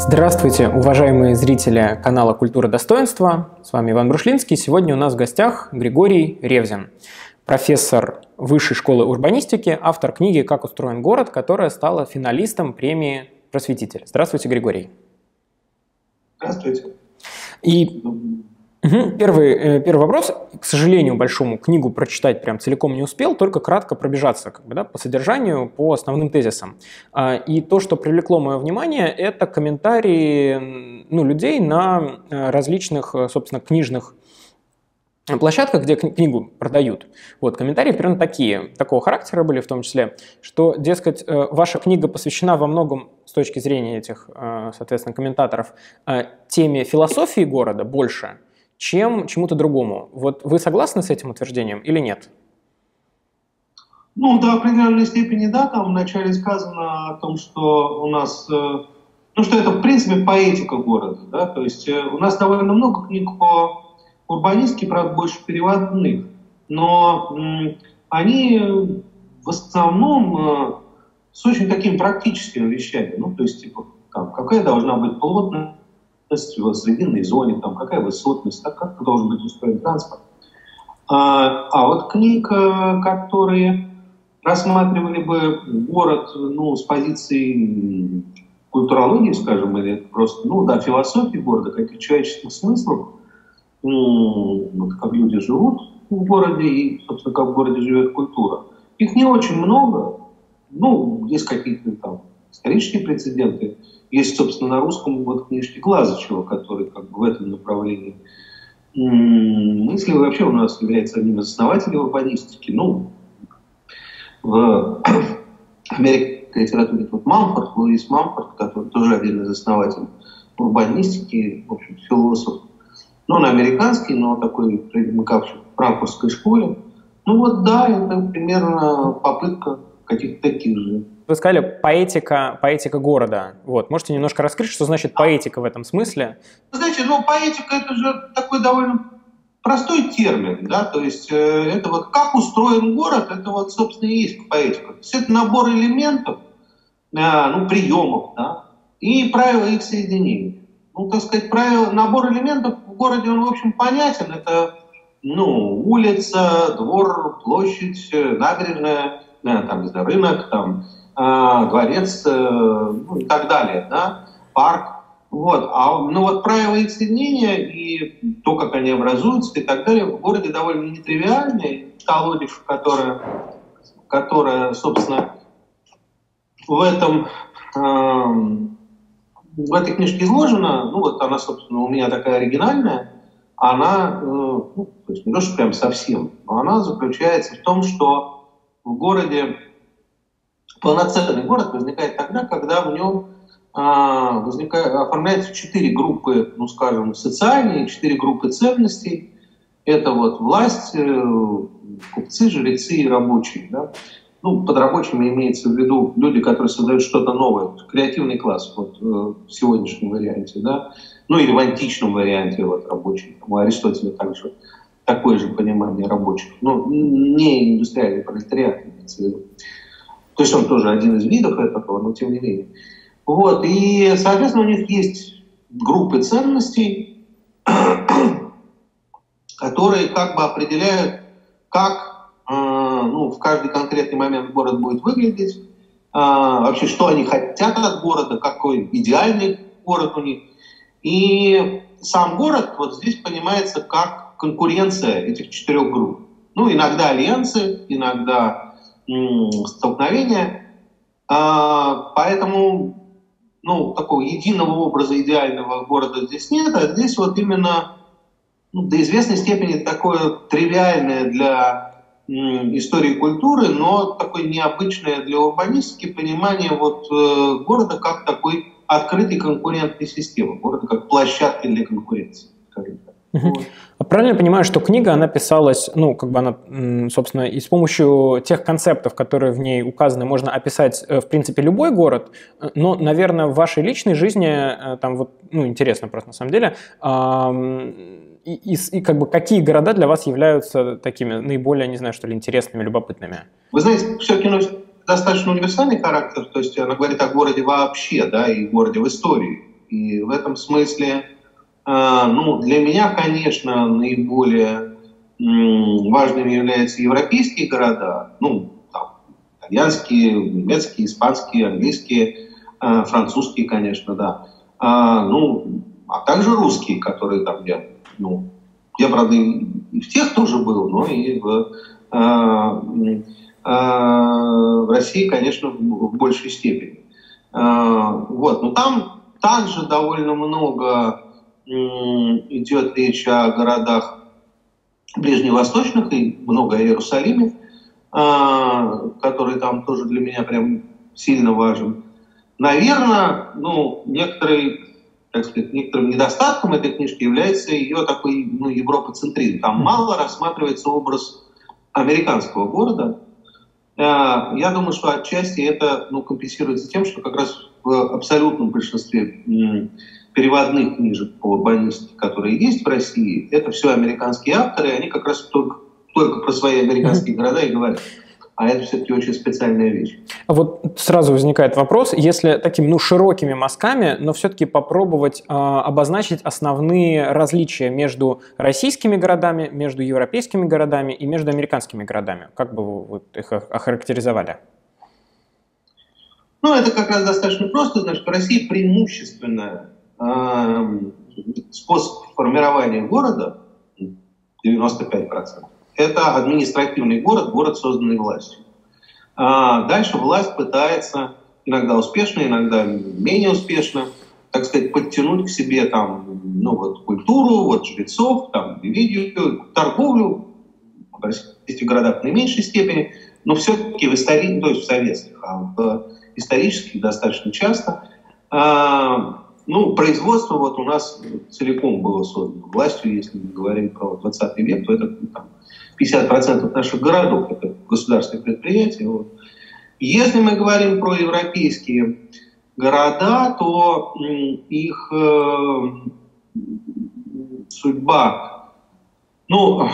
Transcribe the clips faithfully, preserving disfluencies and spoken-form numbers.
Здравствуйте, уважаемые зрители канала «Культура достоинства». С вами Иван Брушлинский. Сегодня у нас в гостях Григорий Ревзин, профессор Высшей школы урбанистики, автор книги «Как устроен город», которая стала финалистом премии «Просветитель». Здравствуйте, Григорий. Здравствуйте. И угу, первый, первый вопрос. К сожалению, большому книгу прочитать прям целиком не успел, только кратко пробежаться как бы, да, по содержанию, по основным тезисам. И то, что привлекло мое внимание, это комментарии ну, людей на различных, собственно, книжных площадках, где книгу продают. Вот, комментарии примерно такие, такого характера были в том числе, что, дескать, ваша книга посвящена во многом, с точки зрения этих, соответственно, комментаторов, теме философии города больше, чем чему-то другому. Вот вы согласны с этим утверждением или нет? Ну, до определенной степени да, там вначале сказано о том, что у нас, ну, что это, в принципе, поэтика города, да, то есть у нас довольно много книг по урбанистики, правда, больше переводных, но м, они в основном э, с очень такими практическими вещами, ну, то есть, типа, там, какая должна быть плотность в срединной зоне, там, какая высотность, так, как должен быть устроен транспорт. А, а вот книг, которые рассматривали бы город, ну, с позиции культурологии, скажем, или просто, ну, да, философии города, каких человеческих смыслов, вот как люди живут в городе и, собственно, как в городе живет культура. Их не очень много. Ну, есть какие-то там исторические прецеденты. Есть, собственно, на русском вот книжки Глазычева, который как бы в этом направлении мысли. Вообще у нас является одним из основателей урбанистики. Ну, в американской литературе тут Мамфорд, Луис Мамфорд, который тоже один из основателей урбанистики, в общем, философ. Ну, он американский, но такой, примыкавший в франкфуртской школе. Ну вот да, это примерно попытка каких-то таких же. Вы сказали поэтика, поэтика города. Вот. Можете немножко раскрыть, что значит поэтика в этом смысле? Вы знаете, ну поэтика это же такой довольно простой термин, да, то есть э, это вот как устроен город, это вот, собственно, и есть поэтика. То есть это набор элементов, э, ну, приемов, да, и правила их соединения. Ну, так сказать, правило, набор элементов в городе, он, в общем, понятен. Это, ну, улица, двор, площадь, набережная, там, не знаю, рынок, там, э, дворец, э, ну, и так далее, да, парк. Вот. А, ну, вот правила их соединения и то, как они образуются и так далее, в городе довольно нетривиальные. Колодец, которая, которая, собственно, в этом... Э, в этой книжке изложена, ну вот она, собственно, у меня такая оригинальная, она, э, ну, то есть не то, что прям совсем, но она заключается в том, что в городе, полноценный город возникает тогда, когда в нем э, возникает, оформляются четыре группы, ну скажем, социальные, четыре группы ценностей. Это вот власть, э, купцы, жрецы и рабочие, да? Ну, под рабочими имеется в виду люди, которые создают что-то новое, креативный класс вот, э, в сегодняшнем варианте, да, ну или в античном варианте вот, рабочих. У Аристотеля также такое же понимание рабочих, ну, не индустриальный пролетариат, имеется в виду. То есть он тоже один из видов этого, но тем не менее. Вот, и, соответственно, у них есть группы ценностей, которые как бы определяют, как ну, в каждый конкретный момент город будет выглядеть, а, вообще, что они хотят от города, какой идеальный город у них. И сам город вот здесь понимается как конкуренция этих четырех групп. Ну, иногда альянсы, иногда м- столкновения. А, поэтому, ну, такого единого образа идеального города здесь нет, а здесь вот именно, ну, до известной степени такое тривиальное для истории культуры, но такое необычное для урбанистики понимание вот, э, города как такой открытой конкурентной системы, города как площадки для конкуренции, скажем так. Угу. Вот. А правильно я понимаю, что книга, она писалась, ну, как бы она, собственно, и с помощью тех концептов, которые в ней указаны, можно описать, в принципе, любой город, но, наверное, в вашей личной жизни, там вот, ну, интересно просто на самом деле, и, и, и как бы какие города для вас являются такими наиболее, не знаю, что ли, интересными, любопытными? Вы знаете, все кино достаточно универсальный характер, то есть она говорит о городе вообще, да, и городе в истории. И в этом смысле, ну, для меня, конечно, наиболее важными являются европейские города, ну, там, итальянские, немецкие, испанские, английские, французские, конечно, да. А, ну, а также русские, которые там я, ну, я, правда, и в тех тоже был, но и в, а, а, в России, конечно, в, в большей степени. А, вот, но там также довольно много м, идет речь о городах ближневосточных, и много о Иерусалиме, а, который там тоже для меня прям сильно важен. Наверное, ну, некоторый, так сказать, некоторым недостатком этой книжки является ее такой, ну, европоцентризм. Там мало рассматривается образ американского города. Я думаю, что отчасти это, ну, компенсируется тем, что как раз в абсолютном большинстве переводных книжек по урбанистике, которые есть в России, это все американские авторы, и они как раз только, только про свои американские города и говорят. А это все-таки очень специальная вещь. А вот сразу возникает вопрос, если такими, ну, широкими мазками, но все-таки попробовать э, обозначить основные различия между российскими городами, между европейскими городами и между американскими городами. Как бы вы вот их охарактеризовали? Ну, это как раз достаточно просто. Значит, в России преимущественно э, способ формирования города девяносто пять процентов. Это административный город, город, созданный властью. А дальше власть пытается, иногда успешно, иногда менее успешно, так сказать, подтянуть к себе там, ну, вот, культуру, вот, жрецов, там, религию, торговлю, в российских городах в наименьшей степени, но все-таки в истории, то есть в советских, а в исторических достаточно часто. А, ну, производство вот у нас целиком было создано властью, если мы говорим про двадцатый век, то это там пятьдесят процентов наших городов, это государственные предприятия. Вот. Если мы говорим про европейские города, то их э, судьба, ну,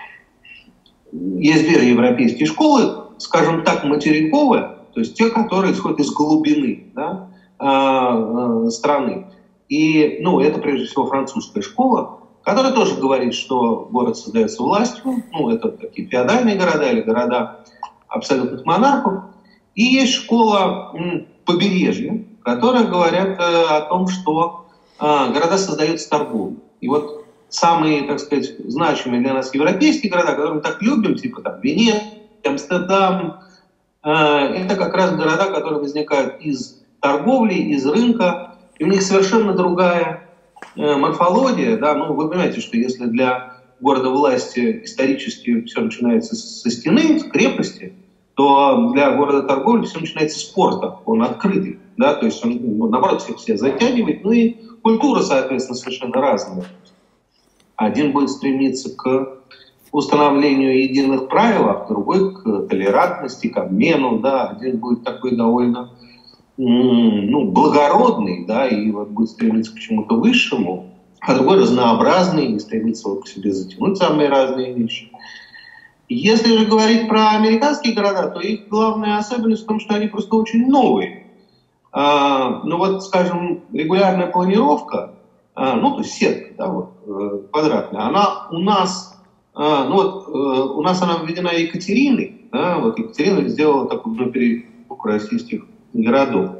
есть две европейские школы, скажем так, материковые, то есть те, которые исходят из глубины, да, э, э, страны. И, ну, это прежде всего французская школа, который тоже говорит, что город создается властью, ну, это такие феодальные города или города абсолютных монархов. И есть школа м, побережья, которые говорят э, о том, что э, города создаются торговлей. И вот самые, так сказать, значимые для нас европейские города, которые мы так любим, типа там Венеция, Амстердам, э, это как раз города, которые возникают из торговли, из рынка, и у них совершенно другая морфология, да, ну, вы понимаете, что если для города власти исторически все начинается со стены, с крепости, то для города торговли все начинается с порта, он открытый, да, то есть он, ну, наоборот, всех всех затягивает, ну и культура, соответственно, совершенно разная. Один будет стремиться к установлению единых правил, а другой к толерантности, к обмену, да, один будет такой довольно, ну, благородный, да, и вот будет стремиться к чему-то высшему, а другой разнообразный и стремится вот к себе затянуть самые разные вещи. Если же говорить про американские города, то их главная особенность в том, что они просто очень новые. А, ну вот, скажем, регулярная планировка, а, ну, то есть сетка, да, вот, квадратная, она у нас, а, ну вот, у нас она введена Екатериной, да, вот Екатерина сделала такую, ну, переборку российских городов.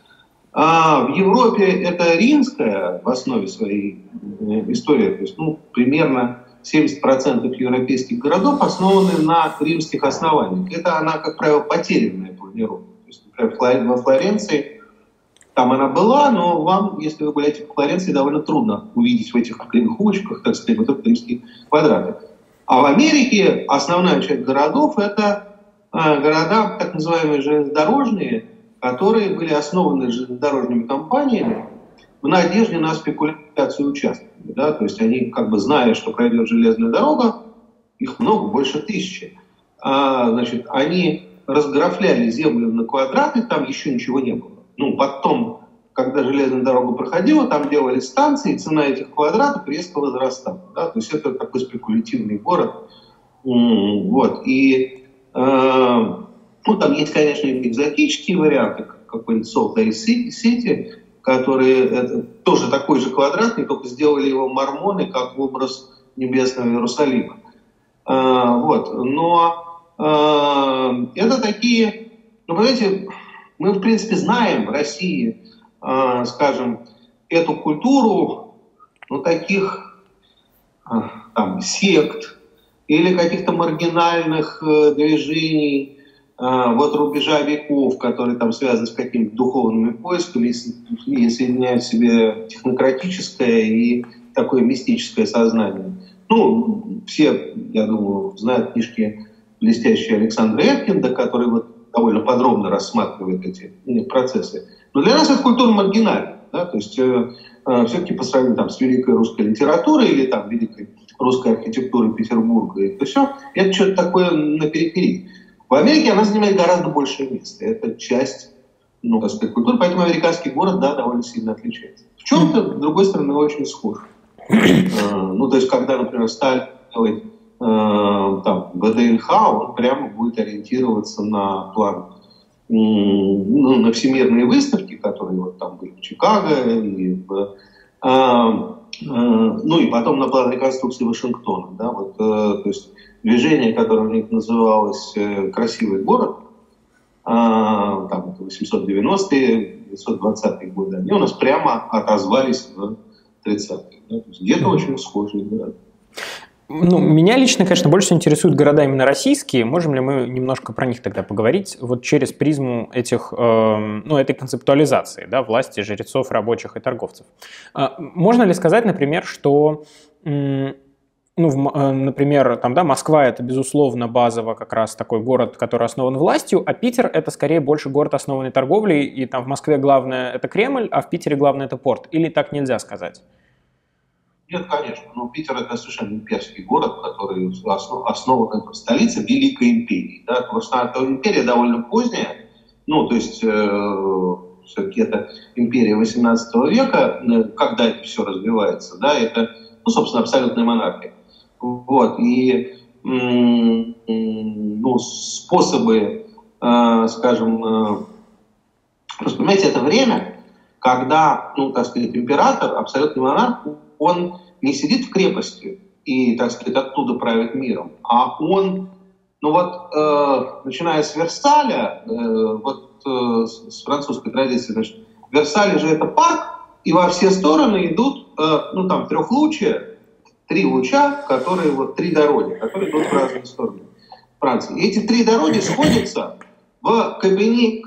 А в Европе это римская в основе своей истории, то есть, ну, примерно семьдесят процентов европейских городов основаны на римских основаниях. Это она, как правило, потерянная планировка. То есть, например, во Флоренции там она была, но вам, если вы гуляете по Флоренции, довольно трудно увидеть в этих кривых улочках, так сказать, вот этот римский квадрат. А в Америке основная часть городов это города, так называемые железнодорожные, которые были основаны железнодорожными компаниями в надежде на спекуляцию участками. Да? То есть они, как бы зная, что пройдет железная дорога, их много, больше тысячи, а, значит, они разграфляли землю на квадраты, там еще ничего не было. Ну, потом, когда железная дорога проходила, там делали станции, и цена этих квадратов резко возрастала. Да? То есть это такой спекулятивный город. Вот. И э, ну, там есть, конечно, экзотические варианты, как какой-нибудь Salt Lake City, который это, тоже такой же квадратный, только сделали его мормоны как образ небесного Иерусалима. А, вот. Но а, это такие, ну, понимаете, мы, в принципе, знаем в России, а, скажем, эту культуру, ну, таких а, там, сект или каких-то маргинальных э, движений, вот рубежа веков, которые там связаны с какими-то духовными поисками и соединяют в себе технократическое и такое мистическое сознание. Ну, все, я думаю, знают книжки блестящие Александра Эткинда, который вот довольно подробно рассматривает эти процессы. Но для нас это культура маргинальна, да? То есть э, э, все-таки по сравнению там, с великой русской литературой или там великой русской архитектурой Петербурга, это все, это что-то такое на периферии. В Америке она занимает гораздо большее место. Это часть, ну, так сказать, культуры, поэтому американский город, да, довольно сильно отличается. В чем-то, с другой стороны, очень схож. Ну, то есть, когда, например, Сталин делает там вэ дэ эн ха, он прямо будет ориентироваться на план, ну, на всемирные выставки, которые вот там были в Чикаго, и в, ну, и потом на план реконструкции Вашингтона, да, вот, то есть движение, которое у них называлось «Красивый город», там, восемьсот девяностые, девятьсот двадцатые годы, они у нас прямо отозвались в тридцатые. Да? Где-то очень схожие города. Ну, меня лично, конечно, больше интересуют города именно российские. Можем ли мы немножко про них тогда поговорить вот через призму этих, э, ну, этой концептуализации, да, власти, жрецов, рабочих и торговцев? Э, можно ли сказать, например, что... Э, Ну, в, например, там, да, Москва – это, безусловно, базово как раз такой город, который основан властью, а Питер – это скорее больше город, основанный торговлей, и там в Москве главное – это Кремль, а в Питере главное – это порт. Или так нельзя сказать? Нет, конечно. Но Питер – это совершенно имперский город, который основ, основан, это столица Великой империи. Да? Потому что эта империя довольно поздняя, ну, то есть э, все-таки это империя восемнадцатого века, когда это все развивается, да, это, ну, собственно, абсолютная монархия. Вот, и ну, способы, э, скажем, э, просто, понимаете, это время, когда, ну, так сказать, император, абсолютный монарх, он не сидит в крепости и, так сказать, оттуда правит миром, а он, ну вот, э, начиная с Версаля, э, вот э, с французской традиции, значит, в Версале же это парк, и во все стороны идут, э, ну, там, трехлучия, три луча, которые, вот, три дороги, которые идут в разные стороны Франции. И эти три дороги сходятся в кабинете,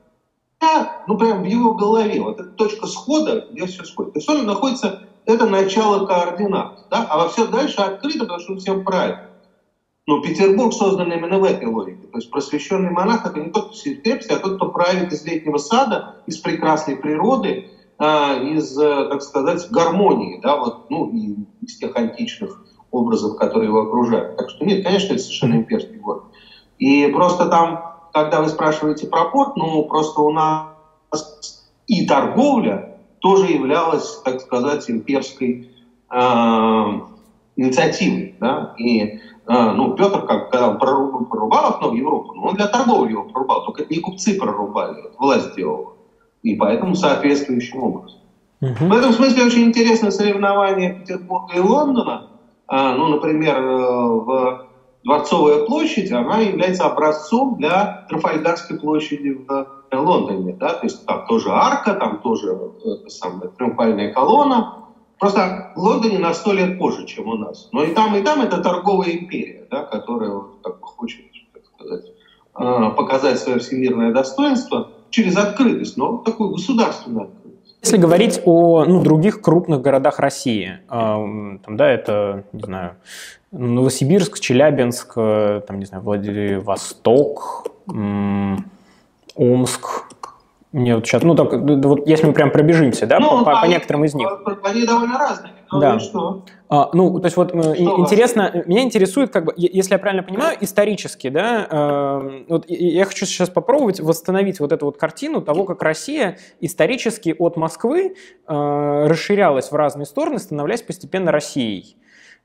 ну, прям в его голове. Вот эта точка схода, где все сходит. То есть он находится, это начало координат, да? А во все дальше открыто, потому что он всем правит. Но Петербург создан именно в этой логике. То есть просвещенный монарх — это не тот, кто сидит в крепости, а тот, кто правит из летнего сада, из прекрасной природы, из, так сказать, гармонии, да, вот, ну, и из тех античных образов, которые его окружают. Так что нет, конечно, это совершенно имперский город. И просто там, когда вы спрашиваете про порт, ну, просто у нас и торговля тоже являлась, так сказать, имперской э, инициативой, да, и, э, ну, Петр, как, когда он прорубал, прорубал окно в Европу, ну, он для торговли его прорубал, только это не купцы прорубали, это власть делала. И поэтому соответствующим образом. Uh-huh. В этом смысле очень интересное соревнование Петербурга и Лондона. А, ну, например, в Дворцовая площадь, она является образцом для Трафальгарской площади в Лондоне. Да? То есть там тоже арка, там тоже это самое, триумфальная колонна. Просто в Лондоне на сто лет позже, чем у нас. Но и там, и там это торговая империя, да, которая вот, как бы хочет, так сказать, показать свое всемирное достоинство через открытость, но такую государственную открытость. Если говорить о, ну, других крупных городах России, э, там, да, это, не знаю, Новосибирск, Челябинск, э, там, не знаю, Владивосток, э, Омск. Мне вот сейчас, ну, так, вот если мы прям пробежимся, да, ну, по, по, по некоторым из них. Они довольно разные. Да. Ну, что? А, ну, то есть вот что интересно, вас? Меня интересует, как бы, если я правильно понимаю, исторически, да, э, вот я хочу сейчас попробовать восстановить вот эту вот картину того, как Россия исторически от Москвы э, расширялась в разные стороны, становляясь постепенно Россией.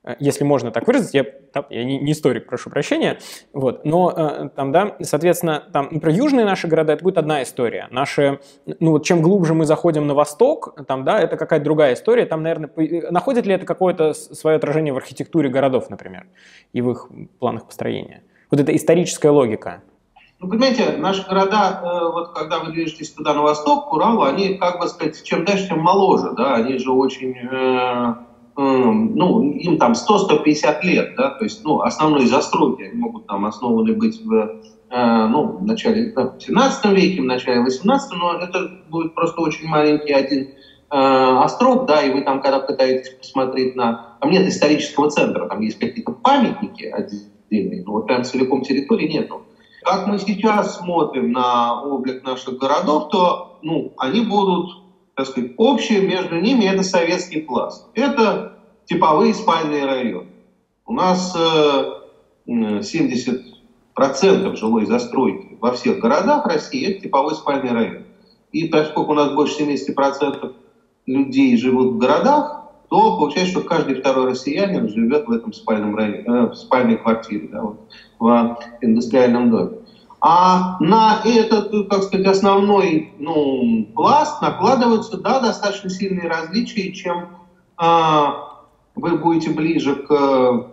если можно так выразить, я, я не, не историк, прошу прощения, вот, но там, да, соответственно, там, например, южные наши города, это будет одна история. Наши, ну вот чем глубже мы заходим на восток, там, да, это какая-то другая история, там, наверное, находит ли это какое-то свое отражение в архитектуре городов, например, и в их планах построения? Вот эта историческая логика. Ну, понимаете, наши города, э, вот когда вы движетесь туда на восток, к Уралу, они, как бы сказать, чем дальше, тем моложе, да, они же очень, э, э, ну, им там сто - сто пятьдесят лет, да, то есть, ну, основные застройки они могут там основаны быть в, э, ну, в начале да, в семнадцатом веке, в начале восемнадцатого, но это будет просто очень маленький один э, остров, да, и вы там, когда пытаетесь посмотреть на, там нет исторического центра, там есть какие-то памятники отдельные, но вот прям целиком территории нету. Как мы сейчас смотрим на облик наших городов, то ну, они будут, так сказать, общие между ними, это советский пласт. Это типовые спальные районы. У нас э, семьдесят процентов жилой застройки во всех городах России – это типовой спальный район. И поскольку у нас больше семьдесят процентов людей живут в городах, то получается, что каждый второй россиянин живет в этом спальном районе, э, в спальной квартире, да, вот, в индустриальном доме. А на этот, так сказать, основной ну, пласт накладываются да, достаточно сильные различия, чем э, вы будете ближе к...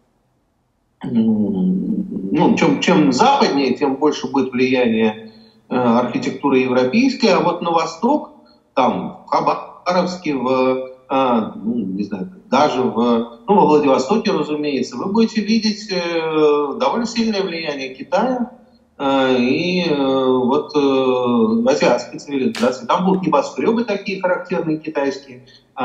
Ну, чем, чем западнее, тем больше будет влияние э, архитектуры европейской, а вот на восток, там, в Хабаровске, в... А, ну, не знаю, даже в, ну, во Владивостоке, разумеется, вы будете видеть э, довольно сильное влияние Китая э, и э, вот э, азиатской цивилизации. Там будут небоскребы такие характерные китайские, э,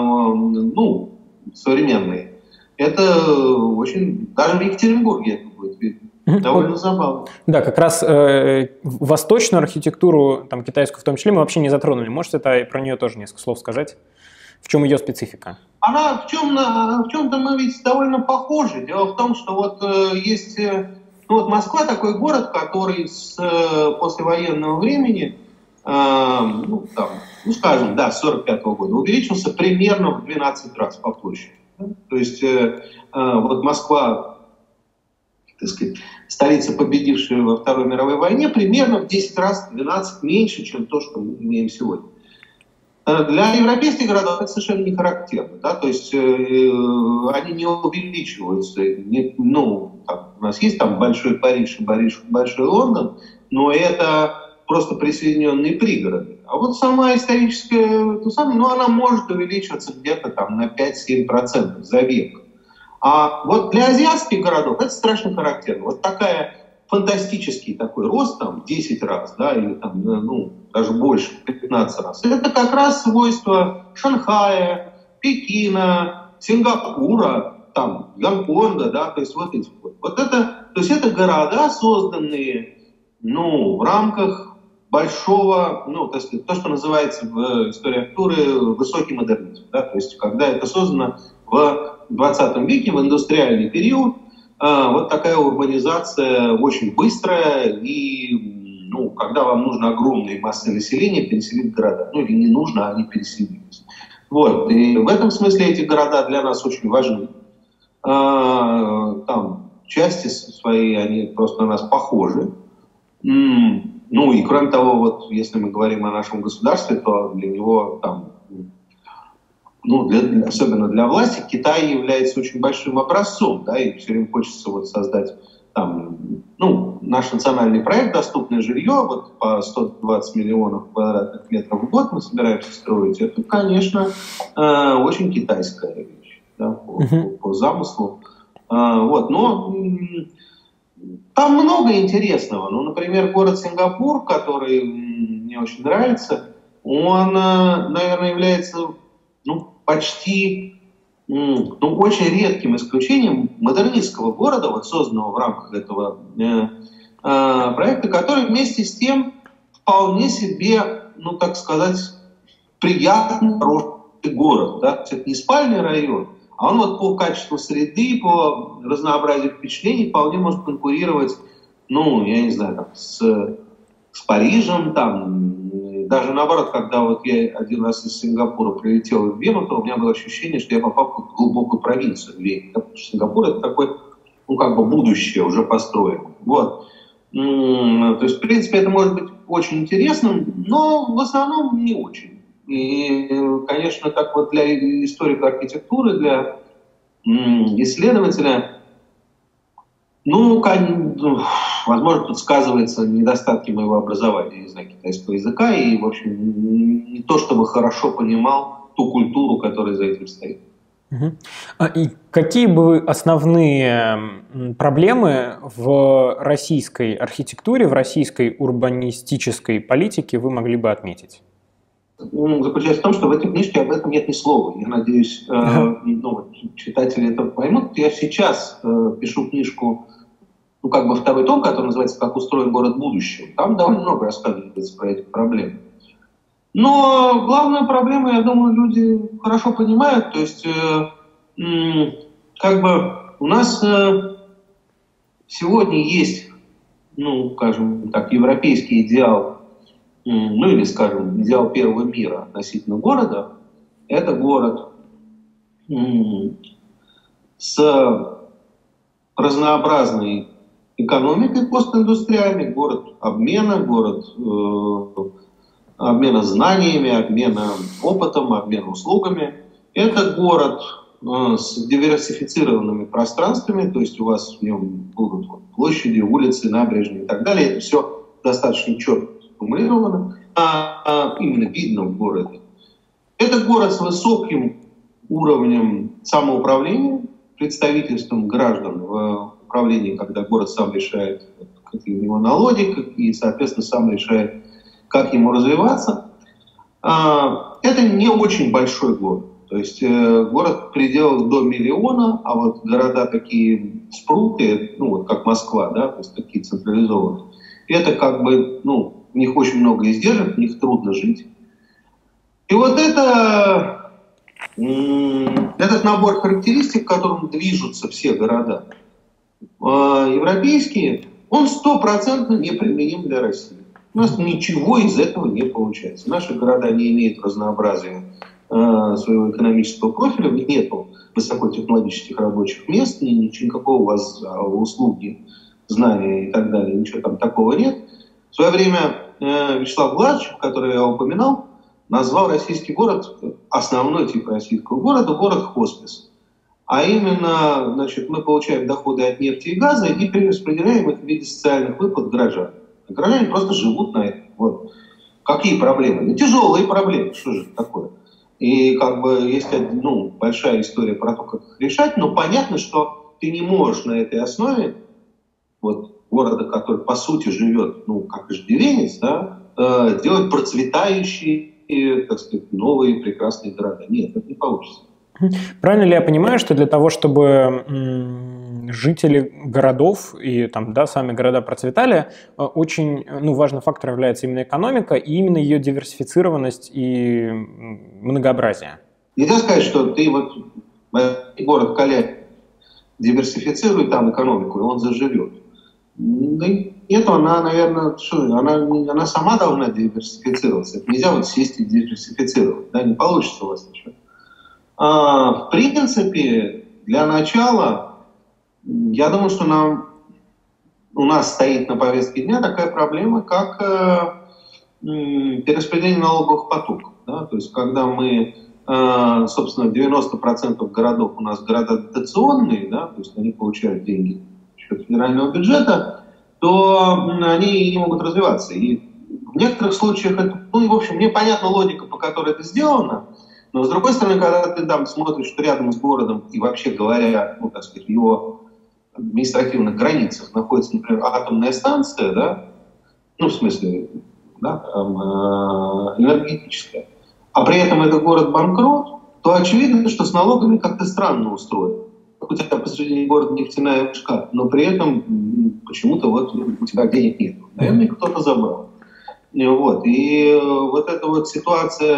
ну, современные. Это очень, даже в Екатеринбурге это будет видно. Довольно забавно. Да, как раз э, восточную архитектуру, там, китайскую в том числе, мы вообще не затронули. Можете это, про нее тоже несколько слов сказать? В чем ее специфика? Она в, чем, в чем-то мы ведь довольно похожи. Дело в том, что вот э, есть... Э, ну вот Москва такой город, который с э, послевоенного времени, э, ну, там, ну скажем, да, с сорок пятого года, увеличился примерно в двенадцать раз по площади. Да? То есть э, э, вот Москва, так сказать, столица, победившая во Второй мировой войне, примерно в десять раз, двенадцать меньше, чем то, что мы имеем сегодня. Для европейских городов это совершенно не характерно, да, то есть э, они не увеличиваются. Не, ну, там, у нас есть там большой Париж и большой, большой Лондон, но это просто присоединенные пригороды. А вот сама историческая, то самое, ну, она может увеличиваться где-то там на пять-семь процентов за век. А вот для азиатских городов это страшно характерно. Вот такая фантастический такой рост, там, десять раз, да, или там, ну, даже больше, пятнадцать раз. Это как раз свойство Шанхая, Пекина, Сингапура, там, Гонконга, да, то есть вот эти вот. Вот это, то есть это города, созданные, ну, в рамках большого, ну, так сказать, то, что называется в истории архитектуры высокий модернизм, да, то есть когда это создано в двадцатом веке, в индустриальный период, вот такая урбанизация очень быстрая, и ну, когда вам нужно огромные массы населения переселить в города. Ну или не нужно, а они переселились. Вот. И в этом смысле эти города для нас очень важны. Там части свои, они просто на нас похожи. Ну и кроме того, вот если мы говорим о нашем государстве, то для него там... Ну, для, особенно для власти, Китай является очень большим образцом, да, и все время хочется вот создать там, ну, наш национальный проект «Доступное жилье», вот по сто двадцать миллионов квадратных метров в год мы собираемся строить, это, конечно, э, очень китайская вещь, да, по, uh-huh. по, по замыслу. Э, вот, но э, там много интересного. Ну, например, город Сингапур, который мне очень нравится, он, э, наверное, является... ну, почти ну, очень редким исключением модернистского города, вот созданного в рамках этого э, э, проекта, который вместе с тем вполне себе, ну так сказать, приятный, хороший город. Да? Это не спальный район, а он вот по качеству среды, по разнообразию впечатлений вполне может конкурировать, ну, я не знаю, там, с, с Парижем, там, даже наоборот, когда вот я один раз из Сингапура прилетел в Вену, то у меня было ощущение, что я попал в глубокую провинцию Вены. Потому что Сингапур — это такой, ну, как бы будущее уже построено. Вот. То есть, в принципе, это может быть очень интересным, но в основном не очень. И, конечно, как вот для историка архитектуры, для исследователя, ну, возможно, тут сказывается недостатки моего образования, не знаю, китайского языка, и, в общем, не то чтобы хорошо понимал ту культуру, которая за этим стоит. Угу. И какие бы вы основные проблемы в российской архитектуре, в российской урбанистической политике вы могли бы отметить? Заключается в том, что в этой книжке об этом нет ни слова. Я надеюсь, э, ну, читатели это поймут. Я сейчас э, пишу книжку, ну, как бы второй том, который называется «Как устроен город будущего». Там довольно много рассказывается про эти проблемы. Но главную проблему, я думаю, люди хорошо понимают. То есть, э, э, как бы у нас э, сегодня есть, ну, скажем так, европейский идеал, ну или, скажем, идеал первого мира относительно города. Это город с разнообразной экономикой постиндустриальной, город обмена, город э, обмена знаниями, обмена опытом, обмена услугами. Это город э, с диверсифицированными пространствами, то есть у вас в нем будут вот, площади, улицы, набережные и так далее. Это все достаточно четко сформулировано, а, а именно видно в городе. Это город с высоким уровнем самоуправления, представительством граждан в управлении, когда город сам решает, какие у него налоги, и, соответственно, сам решает, как ему развиваться. А, это не очень большой город. То есть э, город в пределах до миллиона, а вот города такие спруты, ну вот как Москва, да, то есть такие централизованные, это как бы, ну, в них очень много издержек, в них трудно жить. И вот это, этот набор характеристик, к которым движутся все города, европейские, он стопроцентно неприменим для России. У нас ничего из этого не получается. Наши города не имеют разнообразия своего экономического профиля, в них нет высокотехнологических рабочих мест, ничего, никакого у вас услуги, знания и так далее, ничего там такого нет. В свое время э, Вячеслав Гладышев, который я упоминал, назвал российский город, основной тип российского города, город-хоспис. А именно, значит, мы получаем доходы от нефти и газа и перераспределяем их в виде социальных выплат граждан. А граждане просто живут на этом. Вот. Какие проблемы? Ну, тяжелые проблемы, что же это такое? И как бы есть, ну, большая история про то, как их решать, но понятно, что ты не можешь на этой основе вот, города, который по сути живет, ну, как иждивенец, да, э, делать процветающие, так сказать, новые прекрасные города. Нет, это не получится. Правильно ли я понимаю, что для того, чтобы м, жители городов и там, да, сами города процветали, очень, ну, важным фактором является именно экономика и именно ее диверсифицированность и многообразие? Нельзя сказать, что ты вот город Каля диверсифицируй там экономику, и он заживет. Да нет, она, наверное, что, она, она сама должна диверсифицироваться. Это нельзя вот сесть и диверсифицировать, да, не получится у вас ничего. А, в принципе, для начала, я думаю, что нам, у нас стоит на повестке дня такая проблема, как э, перераспределение налоговых потоков. Да? То есть, когда мы, э, собственно, девяносто процентов городов у нас города дотационные, да, то есть они получают деньги от федерального бюджета, то они не могут развиваться. И в некоторых случаях, это, ну и в общем, мне понятна логика, по которой это сделано, но с другой стороны, когда ты там смотришь, что рядом с городом и вообще говоря, ну так сказать, в его административных границах находится, например, атомная станция, да, ну в смысле, да, там, э, энергетическая, а при этом это город-банкрот, то очевидно, что с налогами как-то странно устроено. У тебя посреди города нефтяная вышка, но при этом почему-то вот у тебя денег нет. Наверное, кто-то забрал. Вот. И вот эта вот ситуация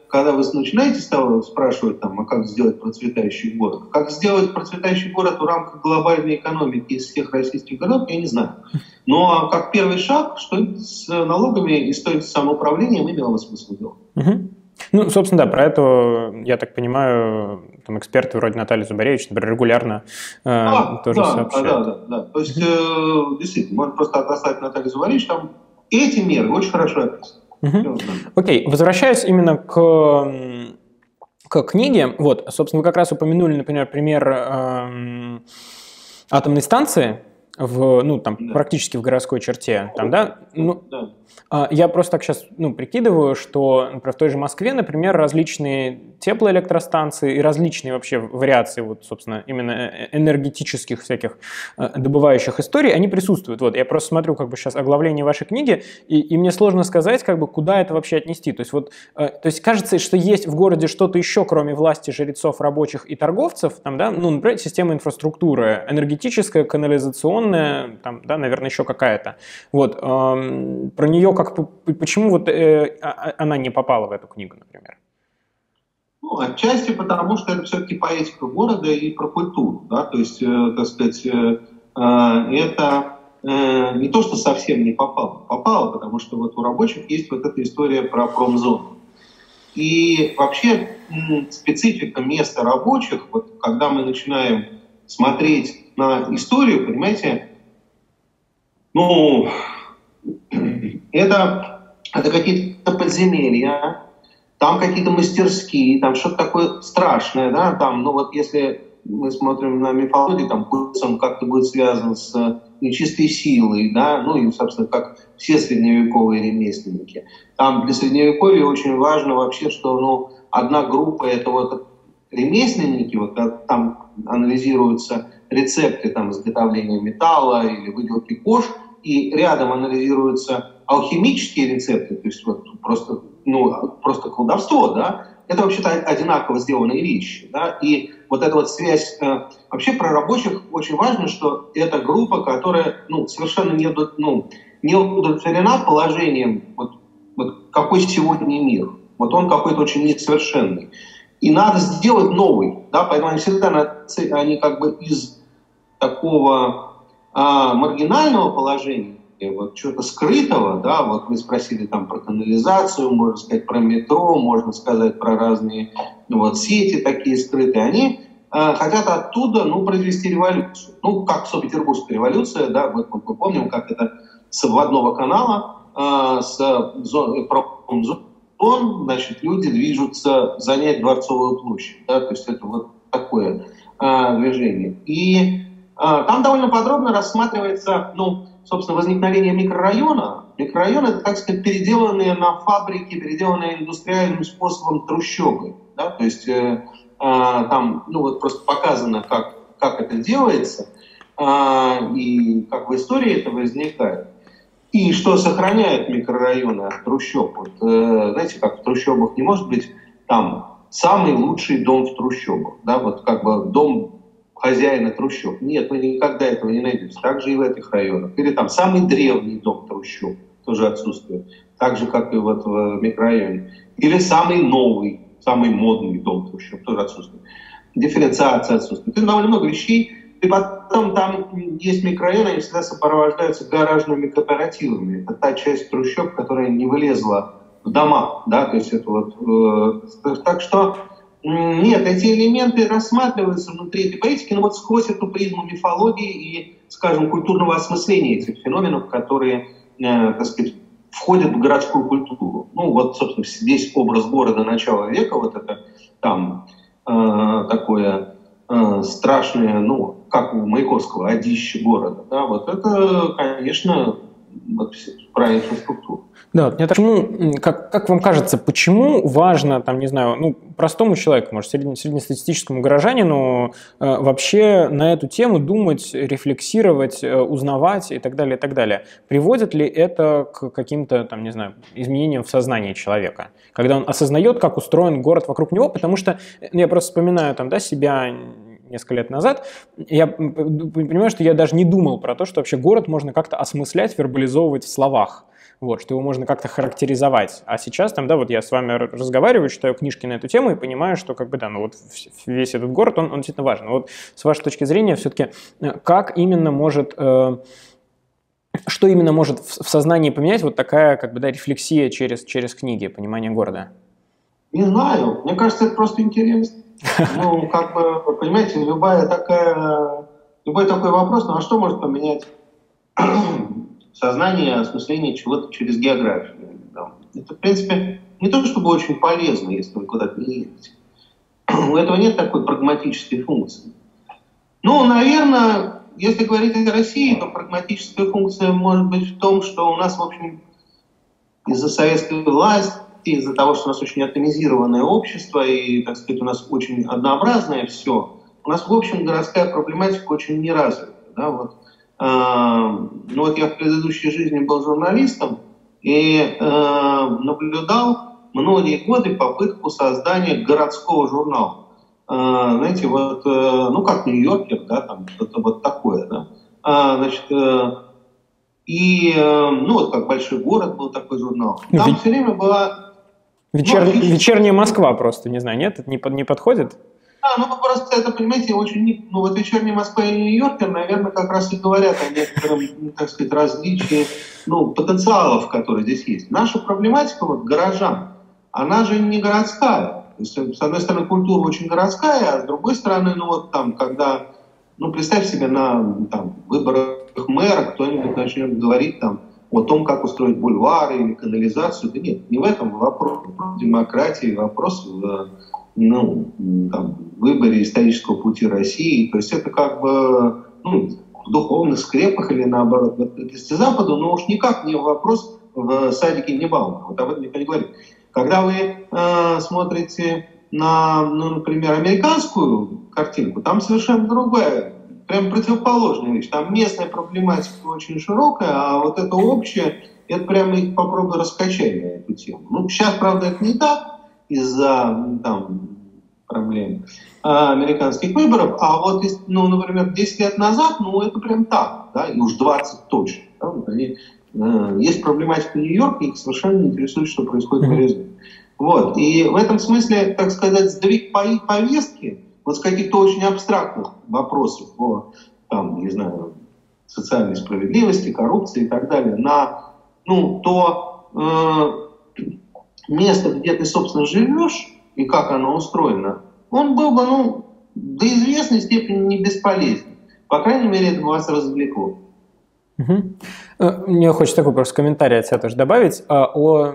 когда вы начинаете с того спрашивать, там, а как сделать процветающий город, как сделать процветающий город в рамках глобальной экономики из всех российских городов, я не знаю. Но как первый шаг, что с налогами и что с самоуправлением имело смысл делать. Угу. Ну, собственно, да, про это, я так понимаю, там эксперты вроде Натальи Зубаревич, например, регулярно э, а, тоже да, сообщают. Да, да, да. То есть, угу. э, действительно, можно просто отослать Наталью Зубаревич, там эти меры очень хорошо описаны. Угу. Окей, возвращаясь именно к, к книге, вот, собственно, вы как раз упомянули, например, пример э, атомной станции, в, ну, там, да. практически в городской черте, там, да? Ну, да. Я просто так сейчас, ну, прикидываю, что, например, в той же Москве, например, различные теплоэлектростанции и различные вообще вариации, вот, собственно, именно энергетических всяких добывающих историй, они присутствуют. Вот, я просто смотрю, как бы, сейчас оглавление вашей книги, и, и мне сложно сказать, как бы, куда это вообще отнести. То есть, вот, то есть, кажется, что есть в городе что-то еще, кроме власти жрецов, рабочих и торговцев, там, да, ну, например, система инфраструктуры, энергетическая, канализационная, там, да, наверное, еще какая-то. Вот, эм, про нее как, почему вот э, она не попала в эту книгу, например? Ну, отчасти потому, что это все-таки поэтика города и про культуру, да, то есть, э, так сказать, э, э, это э, не то, что совсем не попало, попало, потому что вот у рабочих есть вот эта история про промзону. И вообще м, специфика места рабочих, вот когда мы начинаем смотреть на историю, понимаете, ну, это, это какие-то подземелья, там какие-то мастерские, там что-то такое страшное, да, там, ну вот если мы смотрим на мифологию, там Куцин как-то будет связан с нечистой силой, да, ну и, собственно, как все средневековые ремесленники. Там для средневековья очень важно вообще, что, ну, одна группа — это вот ремесленники, вот там анализируются рецепты там изготовления металла или выделки кож, и рядом анализируются алхимические рецепты, то есть вот просто, ну, просто колдовство, да, это вообще-то одинаково сделанные вещи, да, и вот эта вот связь, э, вообще про рабочих очень важно, что это группа, которая, ну, совершенно не, ну, не удовлетворена положением, вот, вот какой сегодня мир, вот он какой-то очень несовершенный, и надо сделать новый, да, поэтому они всегда, они как бы из такого а, маргинального положения, вот чего-то скрытого, да, вот вы спросили там про канализацию, можно сказать про метро, можно сказать про разные, ну, вот сети такие скрытые, они э, хотят оттуда, ну, произвести революцию. Ну, как Санкт-Петербургская революция, да, вот мы помним, как это с обводного канала, э, с зон, зон, значит, люди движутся занять Дворцовую площадь, да, то есть это вот такое э, движение. И э, там довольно подробно рассматривается, ну, собственно, возникновение микрорайона. Микрорайон — это, так сказать, переделанные на фабрике, переделанные индустриальным способом трущобы. Да? То есть э, э, там, ну, вот просто показано, как, как это делается, э, и как в истории это возникает. И что сохраняет микрорайоны от трущоб. Вот, э, знаете, как в трущобах не может быть там самый лучший дом в трущобах. Да? Вот как бы дом хозяина трущоб. Нет, вы никогда этого не найдете. Так же и в этих районах. Или там самый древний дом трущоб тоже отсутствует. Так же, как и вот в микрорайоне. Или самый новый, самый модный дом трущоб тоже отсутствует. Дифференциация отсутствует. Это довольно много вещей. И потом там есть микрорайоны, они всегда сопровождаются гаражными кооперативами. Это та часть трущоб, которая не вылезла в дома. Да? То есть это вот, э, так что нет, эти элементы рассматриваются внутри этой поэтики, но вот сквозь эту призму мифологии и, скажем, культурного осмысления этих феноменов, которые, э, так сказать, входят в городскую культуру. Ну вот, собственно, весь образ города начала века, вот это там э, такое э, страшное, ну, как у Маяковского, одище города, да, вот это, конечно, вот, про инфраструктуру. Да, мне так, почему, как, как вам кажется, почему важно, там, не знаю, ну, простому человеку, может, среднестатистическому горожанину э, вообще на эту тему думать, рефлексировать, э, узнавать и так далее, и так далее? Приводит ли это к каким-то, там, не знаю, изменениям в сознании человека, когда он осознает, как устроен город вокруг него? Потому что, ну, я просто вспоминаю, там, да, себя несколько лет назад, я понимаю, что я даже не думал про то, что вообще город можно как-то осмыслять, вербализовывать в словах. вот, что его можно как-то характеризовать. А сейчас там, да, вот я с вами разговариваю, читаю книжки на эту тему и понимаю, что как бы, да, ну вот весь этот город, он, он действительно важен. Вот с вашей точки зрения все-таки, как именно может, э, что именно может в, в сознании поменять вот такая, как бы, да, рефлексия через, через книги, понимание города? Не знаю, мне кажется, это просто интересно. Ну, как бы, понимаете, любая такая, любой такой вопрос, ну а что может поменять сознание, осмысление чего-то через географию? Это, в принципе, не то чтобы очень полезно, если вы куда-то не едете. У этого нет такой прагматической функции. Ну, наверное, если говорить о России, то прагматическая функция может быть в том, что у нас, в общем, из-за советской власти, из-за того, что у нас очень атомизированное общество и, так сказать, у нас очень однообразное все, у нас, в общем, городская проблематика очень не развита. Да? Вот, э, ну вот я в предыдущей жизни был журналистом и э, наблюдал многие годы попытку создания городского журнала. Э, знаете, вот, э, ну как Нью-Йоркер, да, там что-то вот такое, да. А, значит, э, и, э, ну вот как «Большой город» был такой журнал. Там все время была... Вечер... Ну, вечерняя Москва просто, не знаю, нет? Это не, под... не подходит? А, ну просто это, понимаете, очень... Ну вот «Вечерняя Москва» и «Нью-Йоркер», наверное, как раз и говорят о некотором, так сказать, различии, ну, потенциалов, которые здесь есть. Наша проблематика, вот, горожан, она же не городская. То есть, с одной стороны, культура очень городская, а с другой стороны, ну вот там, когда... Ну, представь себе на там, выборах мэра кто-нибудь начнет говорить там о том, как устроить бульвары или канализацию. Да нет, не в этом вопрос. Вопрос демократии, вопрос в ну, там, выборе исторического пути России. То есть это как бы ну, в духовных скрепах или наоборот в близости к Западу, но уж никак не вопрос в садике Небаумана. Вот об этом никто не говорит. Когда вы э, смотрите на, ну, например, американскую картинку, там совершенно другая, прям противоположная вещь. Там местная проблематика очень широкая, а вот это общее, это прямо их попробуй раскачать на эту тему. Ну, сейчас, правда, это не так из-за там, проблем а, американских выборов, а вот, ну, например, десять лет назад, ну, это прям так, да, и уж двадцать точно. Да, вот они, э, есть проблематика Нью-Йорка, их совершенно не интересует, что происходит в Аризоне. Вот, и в этом смысле, так сказать, сдвиг повестки, вот с каких-то очень абстрактных вопросов о, там, не знаю, социальной справедливости, коррупции и так далее, на ну, то э, место, где ты, собственно, живешь и как оно устроено, он был бы, ну, до известной степени не бесполезен. По крайней мере, это бы вас развлекло. Угу. Мне хочется такой просто комментарий от себя тоже добавить. О...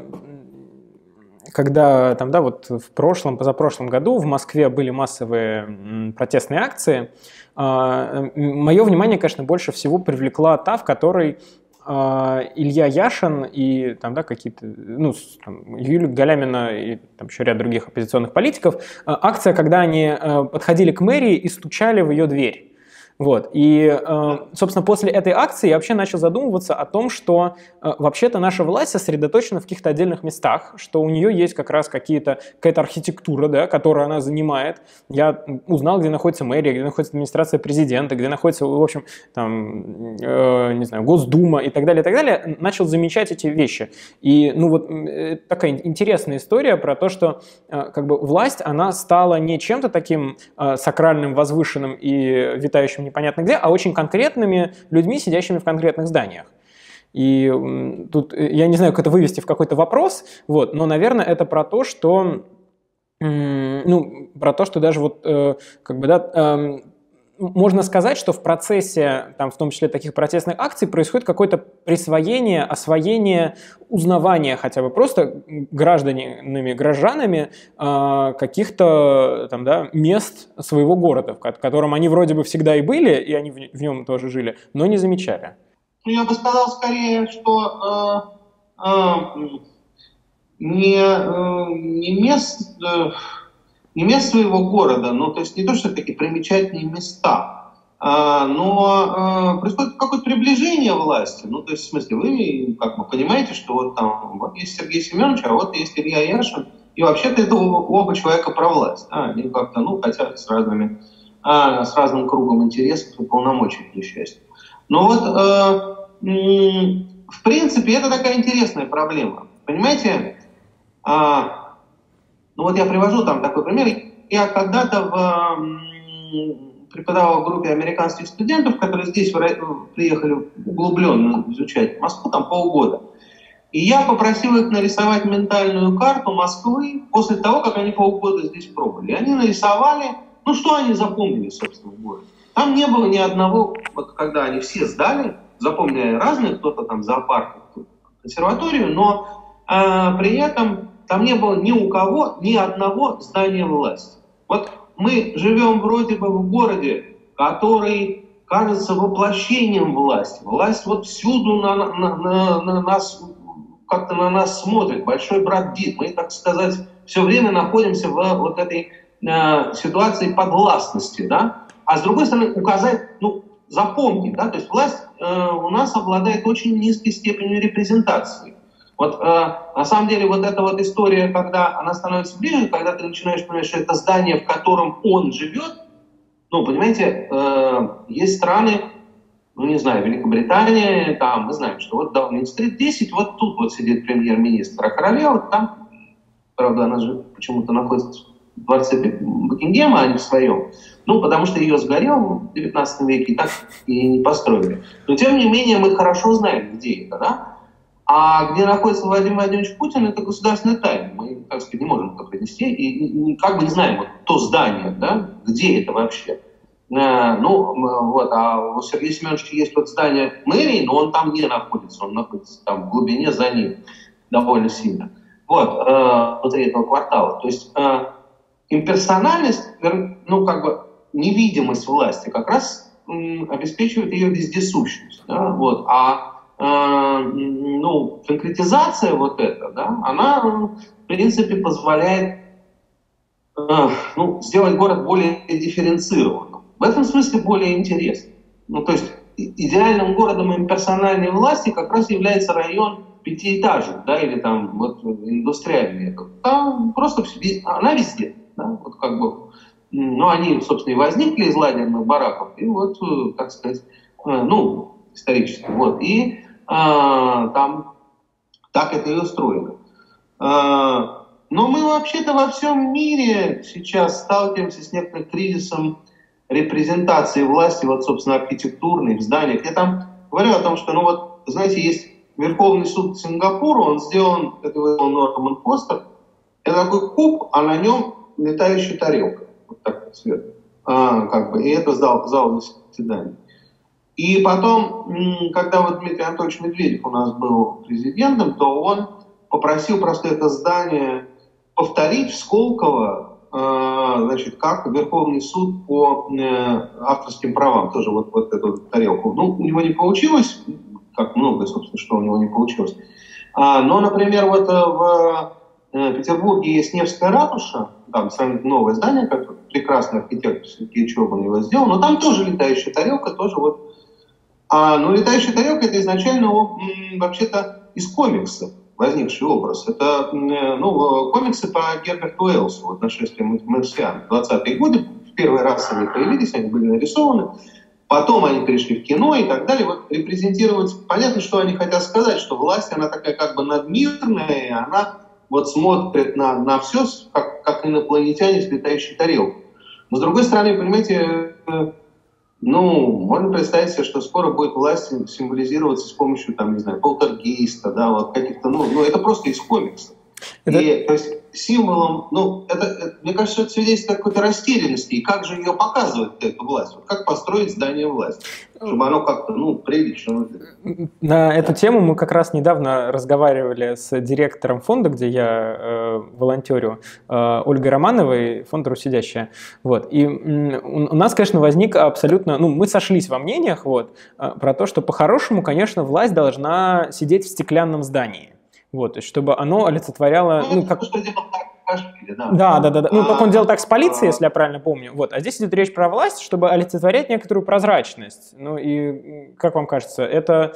Когда там, да, вот в прошлом, позапрошлом году в Москве были массовые протестные акции, мое внимание, конечно, больше всего привлекла та, в которой Илья Яшин и там, да, какие-то, ну, там, Юлия Галямина и там еще ряд других оппозиционных политиков, акция, когда они подходили к мэрии и стучали в ее дверь. Вот. И, собственно, после этой акции я вообще начал задумываться о том, что вообще-то наша власть сосредоточена в каких-то отдельных местах, что у нее есть как раз какие-то, какая-то архитектура, да, которую она занимает. Я узнал, где находится мэрия, где находится администрация президента, где находится, в общем, там, э, не знаю, Госдума и так далее, и так далее. Начал замечать эти вещи. И, ну, вот такая интересная история про то, что как бы власть, она стала не чем-то таким сакральным, возвышенным и витающим непонятно где, а очень конкретными людьми, сидящими в конкретных зданиях. И тут я не знаю, как это вывести в какой-то вопрос, вот, но, наверное, это про то, что, ну, про то, что даже вот, как бы, да, можно сказать, что в процессе, там, в том числе таких протестных акций, происходит какое-то присвоение, освоение, узнавание хотя бы просто гражданами, гражданами э, каких-то там, да, мест своего города, в котором они вроде бы всегда и были, и они в, в нем тоже жили, но не замечали. Я бы сказал скорее, что э, э, не, э, не мест... Э, не мест своего города, ну, то есть не то, что такие примечательные места, а, но а, происходит какое-то приближение власти. Ну, то есть, в смысле, вы как бы понимаете, что вот там вот есть Сергей Семенович, а вот есть Илья Яшин, и вообще-то это оба, оба человека про власть. А, они как-то, ну, хотя с разными, а, с разным кругом интересов и полномочий, к несчастью. Но вот а, м- в принципе, это такая интересная проблема. Понимаете, а, ну вот я привожу там такой пример. Я когда-то в, преподавал в группе американских студентов, которые здесь приехали углубленно изучать Москву, там полгода. И я попросил их нарисовать ментальную карту Москвы после того, как они полгода здесь пробовали. И они нарисовали, ну что они запомнили, собственно, в городе. Там не было ни одного, вот когда они все сдали, запомнили разные, кто-то там зоопарк, кто-то консерваторию, но э, при этом там не было ни у кого ни одного здания власти. Вот мы живем вроде бы в городе, который кажется воплощением власти. Власть вот всюду на, на, на, на нас, как-то на нас смотрит, большой брат бдит. Мы, так сказать, все время находимся в вот этой э, ситуации подвластности, да? А с другой стороны, указать, ну, запомнить, да, то есть власть э, у нас обладает очень низкой степенью репрезентации. Вот э, на самом деле вот эта вот история, когда она становится ближе, когда ты начинаешь понимать, что это здание, в котором он живет, ну, понимаете, э, есть страны, ну, не знаю, Великобритания, там, мы знаем, что вот Даунинг-стрит десять, вот тут вот сидит премьер-министр, а королева там, правда, она же почему-то находится в дворце Букингема, а не в своем, ну, потому что ее сгорел в девятнадцатом веке и так и не построили. Но, тем не менее, мы хорошо знаем, где это, да? А где находится Владимир Владимирович Путин, это государственная тайна. Мы, так сказать, не можем это принести и, и как бы не знаем вот то здание, да, где это вообще. Э, ну, вот, а у Сергея Семеновича есть вот здание мэрии, но он там не находится, он находится там в глубине за ним довольно сильно. Вот, э, внутри этого квартала. То есть э, имперсональность, ну, как бы невидимость власти как раз э, обеспечивает ее вездесущность. Да, вот, а ну, конкретизация вот эта, да, она, в принципе, позволяет ну, сделать город более дифференцированным. В этом смысле более интересным. Ну, то есть идеальным городом имперсональной власти как раз является район пятиэтажек, да, или там вот индустриальный. Там просто она везде, да, вот как бы, ну, они, собственно, и возникли из лагерных бараков, и вот, так сказать, ну, исторически, вот, и А, там так это и устроено. А, но мы вообще-то во всем мире сейчас сталкиваемся с некоторым кризисом репрезентации власти, вот, собственно, архитектурной, в зданиях. Я там говорю о том, что, ну вот, знаете, есть Верховный суд Сингапура, он сделан, это был Норман Фостер, это такой куб, а на нем летающая тарелка, вот так вот цвет, а, как бы, и это зал, зал заседаний. И потом, когда вот Дмитрий Анатольевич Медведев у нас был президентом, то он попросил просто это здание повторить в Сколково, э, значит, как Верховный суд по э, авторским правам, тоже вот, вот эту тарелку. Ну, у него не получилось, как много, собственно, что у него не получилось. А, но, например, вот в э, Петербурге есть Невская ратуша, там сравнительно новое здание, как прекрасный архитектор Сергей Чобан его сделал, но там тоже летающая тарелка, тоже вот. А, но летающая тарелка — это изначально м, вообще-то из комикса возникший образ. Это ну, комиксы по Герберту Уэллсу, вот «Нашествие марсиан». В двадцатые годы в первый раз они появились, они были нарисованы. Потом они перешли в кино и так далее. Вот репрезентировать, понятно, что они хотят сказать, что власть, она такая как бы надмирная, и она вот смотрит на, на все, как, как инопланетяне с летающей тарелкой. Но с другой стороны, понимаете, ну, можно представить себе, что скоро будет власть символизироваться с помощью, там, не знаю, полтергейста, да, вот каких-то, ну, ну это просто из комикса. Это... И, то есть, символом, ну, это, это, мне кажется, это свидетельство какой-то растерянности, и как же ее показывать, эту власть, вот как построить здание власти, чтобы оно как-то, ну, прилично выглядело. На эту тему мы как раз недавно разговаривали с директором фонда, где я э, волонтерю, э, Ольгой Романовой, фонд «Руссидящая». Вот. И э, у нас, конечно, возник абсолютно, ну, мы сошлись во мнениях, вот, э, про то, что по-хорошему, конечно, власть должна сидеть в стеклянном здании. Вот, то есть, чтобы оно олицетворяло... Ну, ну как... что делал Саакашвили, да. Да, да, да, да. Ну, а, как он делал так с полицией, а, если я правильно помню. Вот. А здесь идет речь про власть, чтобы олицетворять некоторую прозрачность. Ну, и как вам кажется, это...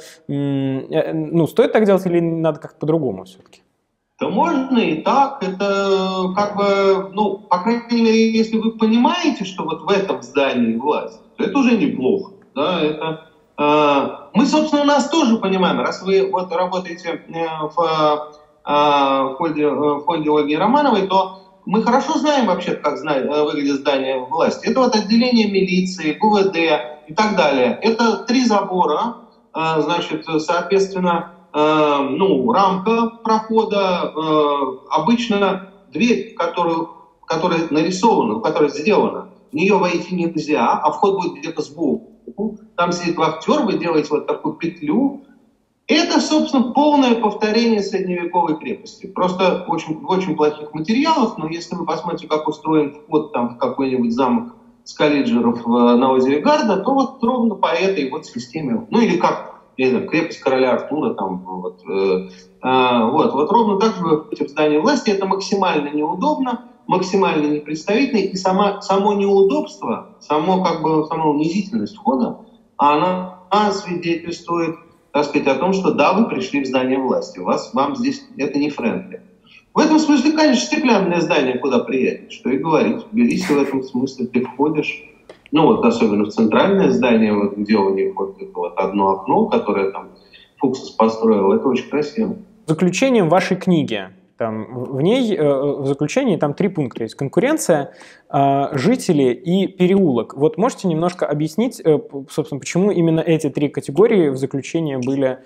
Ну, стоит так делать или надо как-то по-другому все-таки? Да можно и так. Это как бы, ну, по крайней мере, если вы понимаете, что вот в этом здании власть, то это уже неплохо. Да, это... Мы, собственно, нас тоже понимаем, раз вы вот работаете в фонде, в фонде Ольги Романовой, то мы хорошо знаем вообще, как выглядит здание власти. Это вот отделение милиции, ГУВД и так далее. Это три забора, значит, соответственно, ну, рамка прохода, обычно дверь, которую, которая нарисована, которая сделана, в нее войти нельзя, а вход будет где-то сбоку. Там сидит вахтер, вы делаете вот такую петлю. Это, собственно, полное повторение средневековой крепости. Просто очень, в очень плохих материалах, но если вы посмотрите, как устроен вход там, в какой-нибудь замок Скаллиджеров на озере Гарда, то вот ровно по этой вот системе, ну или как, я не знаю, крепость короля Артура, там, вот, э, э, вот, вот ровно так же вы входите в здание власти, это максимально неудобно, максимально непредставительно, и сама, само неудобство, само, как бы, сама унизительность входа, она, она свидетельствует, так сказать, о том, что да, вы пришли в здание власти, вас, вам здесь это не френдли. В этом смысле, конечно, стеклянное здание куда приятнее, что и говорить. В Тбилиси в этом смысле ты входишь, ну вот особенно в центральное здание, вот, где у них вот это вот одно окно, которое там Фуксис построил, это очень красиво. Заключением вашей книги, там, в ней, в заключении там три пункта есть: конкуренция, жители и переулок. Вот можете немножко объяснить, собственно, почему именно эти три категории в заключении были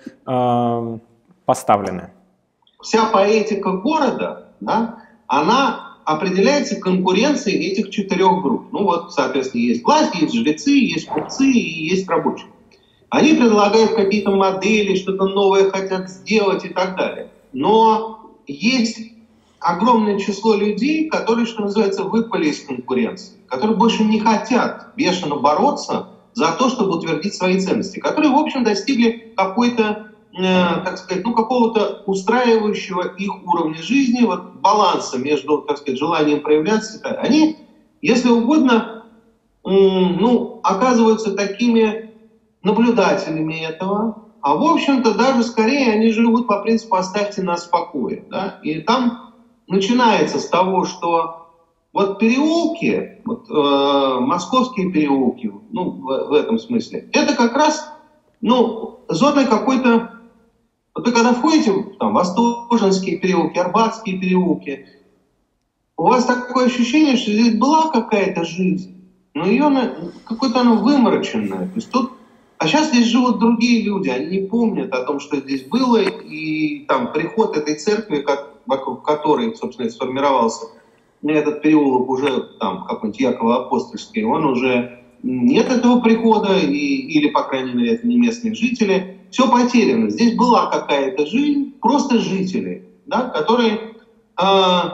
поставлены? Вся поэтика города, да, она определяется конкуренцией этих четырех групп. Ну вот, соответственно, есть власть, есть жрецы, есть купцы и есть рабочие. Они предлагают какие-то модели, что-то новое хотят сделать и так далее. Но есть огромное число людей, которые, что называется, выпали из конкуренции, которые больше не хотят бешено бороться за то, чтобы утвердить свои ценности, которые, в общем, достигли какой-то, так сказать, ну, какого-то устраивающего их уровня жизни, вот баланса между, так сказать, желанием проявляться. Они, если угодно, ну, оказываются такими наблюдателями этого, а в общем-то даже скорее они живут по принципу «оставьте нас в покое». Да? И там начинается с того, что вот переулки, вот, э, московские переулки, ну, в, в этом смысле, это как раз, ну, зона какой-то. Вот вы когда входите там, в Остоженские переулки, Арбатские переулки, у вас такое ощущение, что здесь была какая-то жизнь, но ее какое-то оно вымороченное. То есть тут, а сейчас здесь живут другие люди, они не помнят о том, что здесь было, и там приход этой церкви, как, вокруг которой, собственно, сформировался этот переулок уже там какой-нибудь Яково-Апостольский, он уже нет этого прихода, и, или, по крайней мере, это не местные жители. Все потеряно. Здесь была какая-то жизнь, просто жители, да, которые э,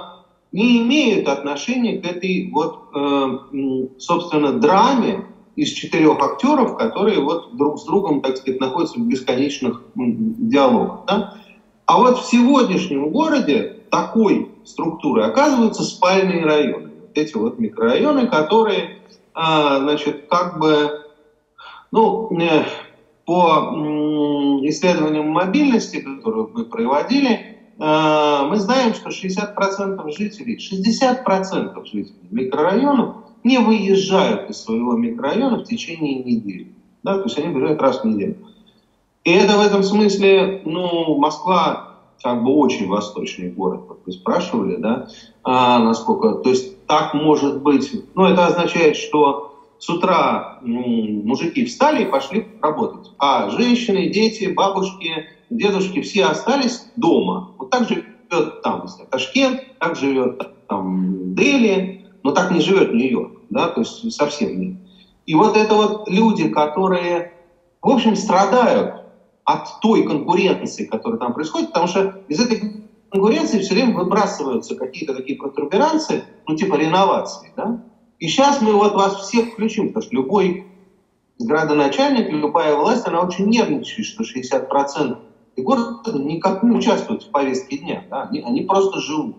не имеют отношения к этой вот, э, собственно, драме из четырех актеров, которые вот друг с другом, так сказать, находятся в бесконечных диалогах. Да? А вот в сегодняшнем городе такой структурой оказываются спальные районы. Вот эти вот микрорайоны, которые, э, значит, как бы, ну, э, по исследованиям мобильности, которые мы проводили, мы знаем, что шестьдесят процентов жителей, шестьдесят процентов жителей микрорайонов не выезжают из своего микрорайона в течение недели. Да, то есть они выезжают раз в неделю. И это в этом смысле, ну, Москва как бы очень восточный город, как вы спрашивали, да, а, насколько, то есть так может быть, ну, это означает, что с утра мужики встали и пошли работать, а женщины, дети, бабушки, дедушки все остались дома. Вот так живет там, если Ташкент, так живет там Дели, но так не живет Нью-Йорк, да, то есть совсем нет. И вот это вот люди, которые, в общем, страдают от той конкуренции, которая там происходит, потому что из этой конкуренции все время выбрасываются какие-то такие протуберанцы, ну типа реновации, да. И сейчас мы вот вас всех включим, потому что любой градоначальник, любая власть, она очень нервничает, что шестьдесят процентов города никак не участвуют в повестке дня, да? они, они просто живут.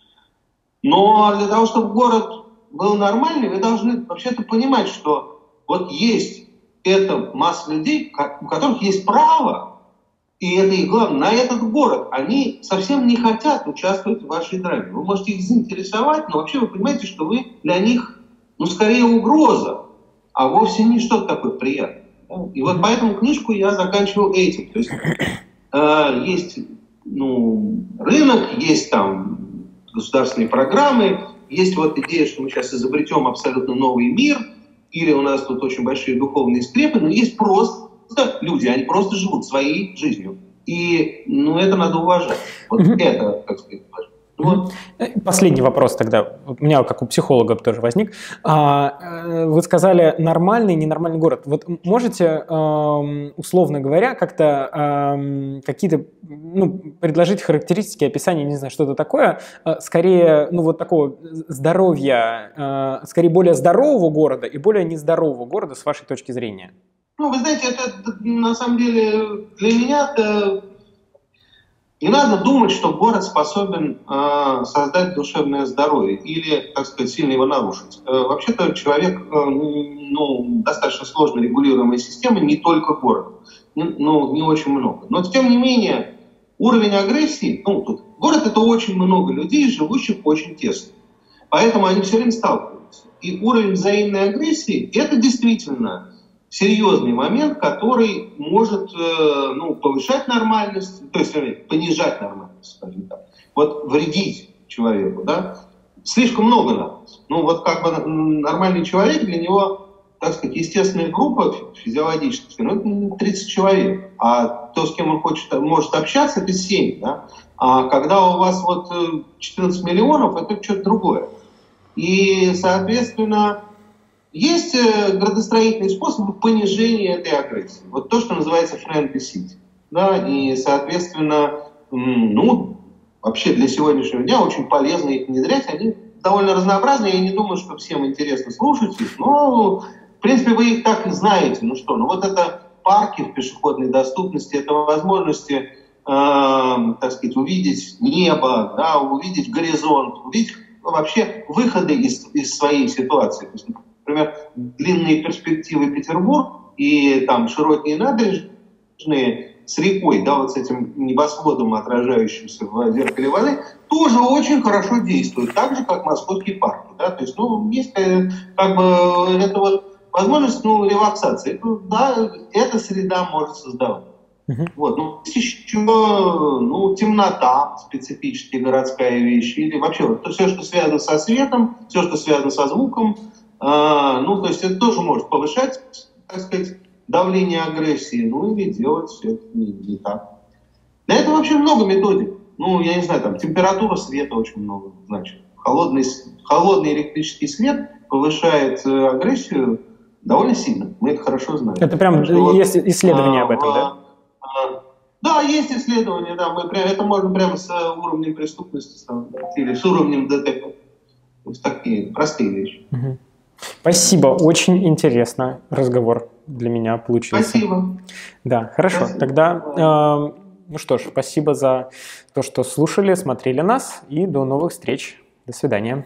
Но для того, чтобы город был нормальный, вы должны вообще-то понимать, что вот есть эта масса людей, у которых есть право, и это их главное, на этот город. Они совсем не хотят участвовать в вашей драме. Вы можете их заинтересовать, но вообще вы понимаете, что вы для них, ну, скорее угроза, а вовсе не что-то такое приятное. Да? И вот поэтому книжку я заканчивал этим. То есть э, есть ну, рынок, есть там государственные программы, есть вот идея, что мы сейчас изобретем абсолютно новый мир, или у нас тут очень большие духовные скрепы, но есть просто люди, они просто живут своей жизнью. И ну, это надо уважать. Вот mm-hmm. это, как сказать, важно. Вот. Последний вопрос тогда. У меня, как у психолога, тоже возник. Вы сказали нормальный, ненормальный город. Вот можете, условно говоря, как-то какие-то, ну, предложить характеристики, описание, не знаю, что-то такое, скорее, ну, вот такого здоровья, скорее более здорового города и более нездорового города с вашей точки зрения? Ну, вы знаете, это на самом деле для меня это... Не надо думать, что город способен э, создать душевное здоровье или, так сказать, сильно его нарушить. Э, вообще-то человек, э, ну, достаточно сложно регулируемая система, не только город, не, ну, не очень много. Но, тем не менее, уровень агрессии, ну, тут, город — это очень много людей, живущих очень тесно. Поэтому они все время сталкиваются. И уровень взаимной агрессии — это действительно серьезный момент, который может э, ну, повышать нормальность, то есть понижать нормальность, скажем так. Вот вредить человеку, да, слишком много надо. Ну вот как бы нормальный человек, для него, так сказать, естественная группа физиологическая, ну это тридцать человек, а то, с кем он хочет, может общаться, это семь, да. А когда у вас вот четырнадцать миллионов, это что-то другое. И, соответственно, есть градостроительные способы понижения этой агрессии. Вот то, что называется friendly city. Да, и, соответственно, ну, вообще для сегодняшнего дня очень полезно их внедрять. Они довольно разнообразные. Я не думаю, что всем интересно слушать их. Но, в принципе, вы их так и знаете. Ну что, ну вот это парки в пешеходной доступности, это возможности, э, так сказать, увидеть небо, да, увидеть горизонт, увидеть вообще выходы из, из своей ситуации. То есть, например, длинные перспективы Петербург и там широкие набережные с рекой, да, вот с этим небосводом, отражающимся в зеркале воды, тоже очень хорошо действуют, так же, как московские парки, да, то есть, ну, есть как бы это вот возможность, ну, релаксации, это, да, эта среда может создавать. Uh-huh. Вот, ну, есть еще, ну, темнота, специфическая городская вещь, или вообще вот, все, что связано со светом, все, что связано со звуком. А, ну, то есть это тоже может повышать, так сказать, давление агрессии, ну, или делать все это не, не так. Для этого вообще много методик. Ну, я не знаю, там, температура света очень много значит. Холодный, холодный электрический свет повышает э, агрессию довольно сильно. Мы это хорошо знаем. Это прям что, есть вот, исследования а, об этом, а, да? А, да, есть исследования, да. Мы прям, это можно прямо с уровнем преступности сравнить, или с уровнем ДТП. То есть такие простые вещи. Угу. Спасибо, очень интересно разговор для меня получился. Спасибо. Да, хорошо. Спасибо. Тогда, э, ну что ж, спасибо за то, что слушали, смотрели нас, и до новых встреч. До свидания.